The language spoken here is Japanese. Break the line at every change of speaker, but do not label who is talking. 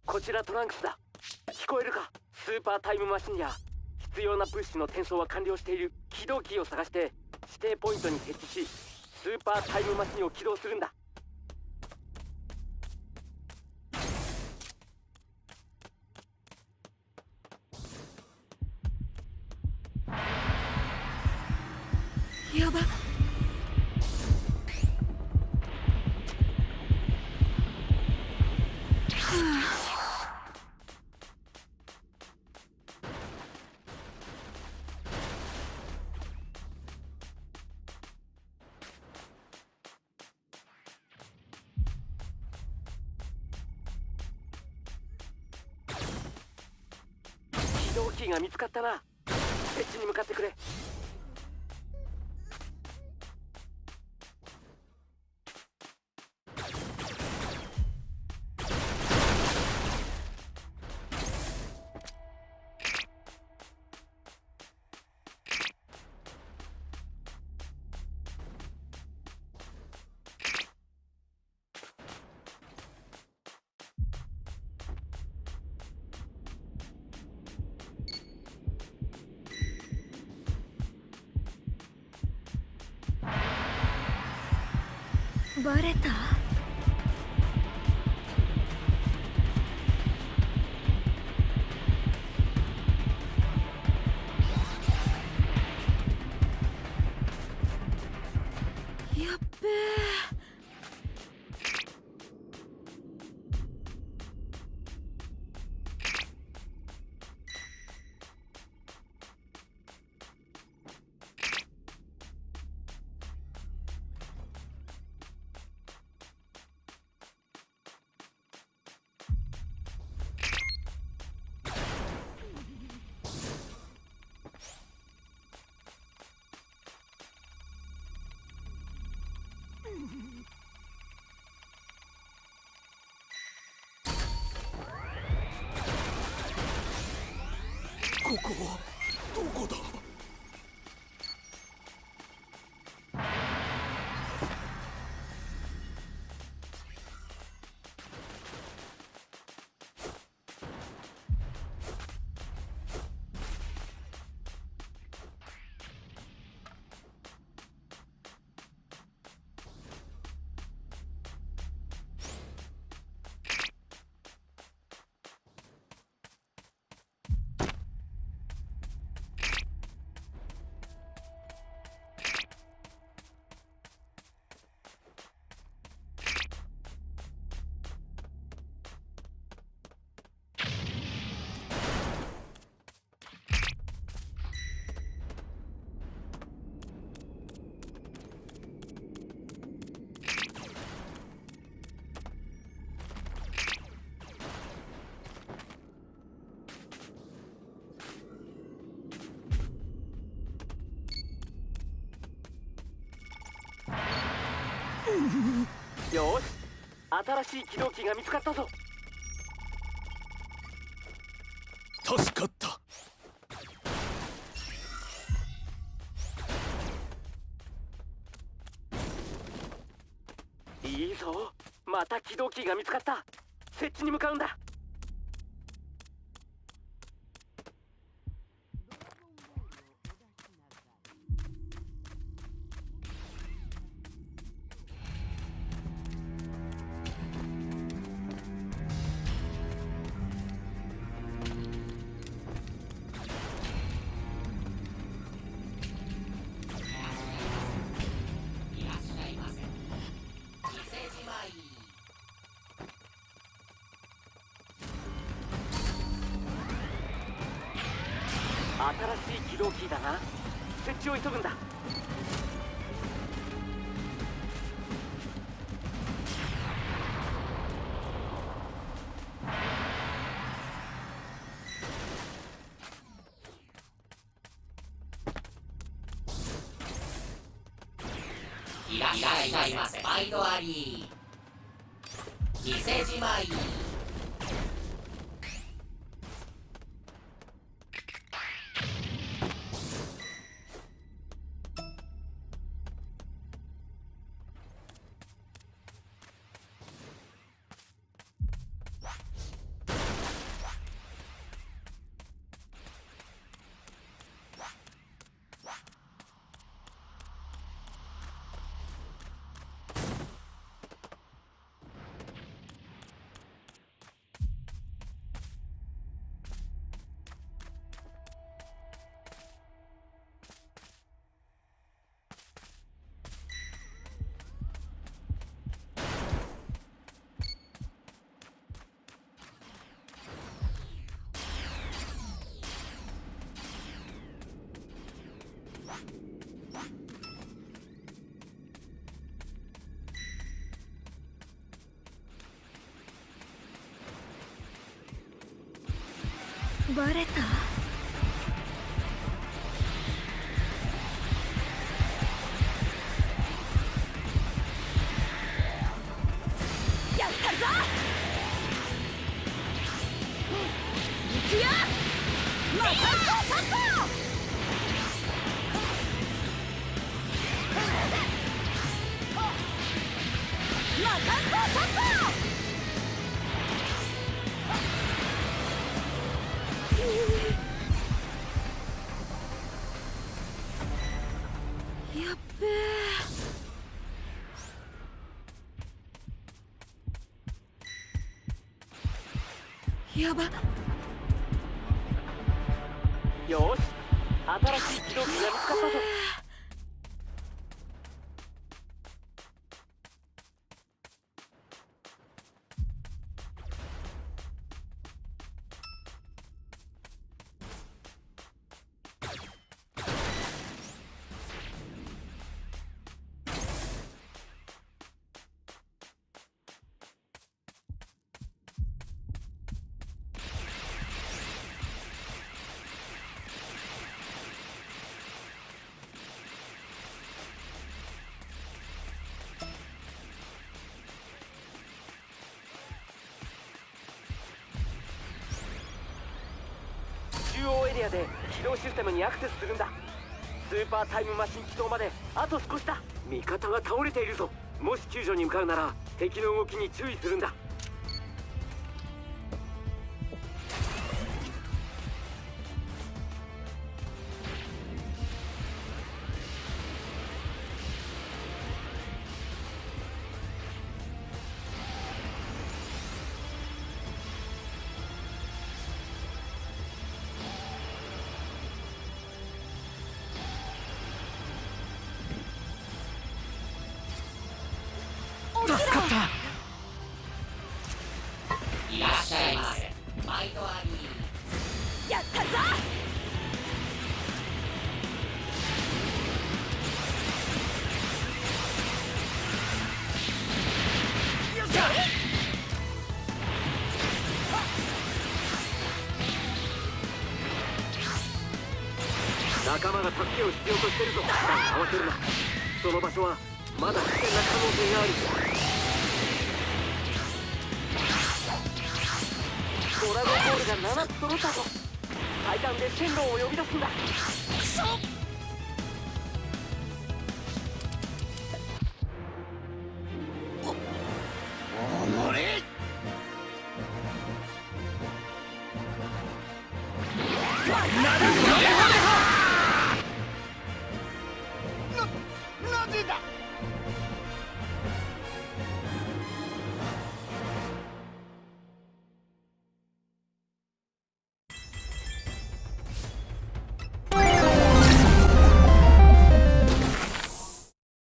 こちらトランクスだ。聞こえるか？スーパータイムマシンや必要な物資の転送は完了している。起動キーを探して指定ポイントに設置し、スーパータイムマシンを起動するんだ。
やばっ。
起動キーが見つかったな。設置に向かってくれ。
バレた？やっべえ。
ここはどこだ？
よし、新しい起動キーが見つかったぞ。
助かった。
いいぞ、また起動キーが見つかった。設置に向かうんだ。新しい起動キーだな。設置を急ぐんだ。
いらっしゃいませ。毎度あり。伊勢じまい。
バレた。やったぞ。行くよ。魔法サッポー。魔法サッポー。やっべえ。やば。
よし、新しい機動機が見つかったぞ。中央エリアで起動システムにアクセスするんだ。スーパータイムマシン起動まであと少しだ。味方が倒れているぞ。もし救助に向かうなら敵の動きに注意するんだ。
助かった。
いらっしゃいませ。バイトあり。
やったぞ。
仲間が助けを必要としてるぞ。慌てるな。その場所はまだ危険な可能性がある。ドラゴンボールが7つ揃ったぞ。最短で線路を呼び出すんだ。
くそ。おれ。なぜだ。